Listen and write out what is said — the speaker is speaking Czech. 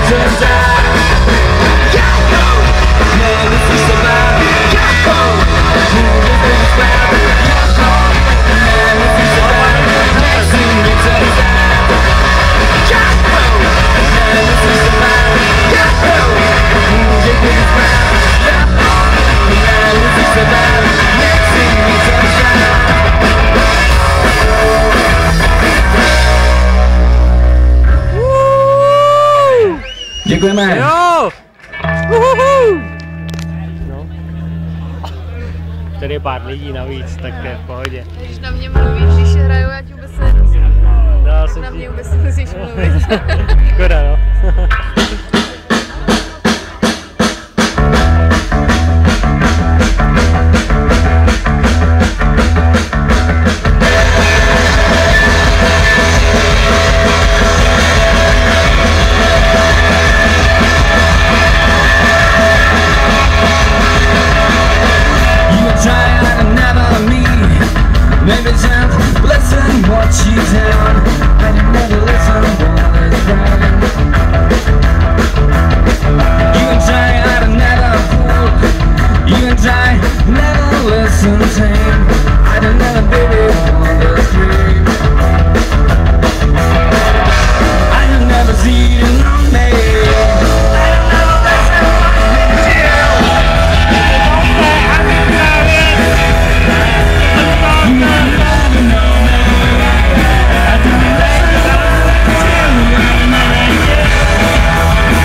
Děkujeme. Jo! No. Tady je pár lidí navíc, tak to je v pohodě. Když na mě mluvíš, když hraju, já ti vůbec nedozvím. No, Na mě vůbec nemusíš mluvit. Škoda, no. Maybe just listen what you down and you never listen while it's right.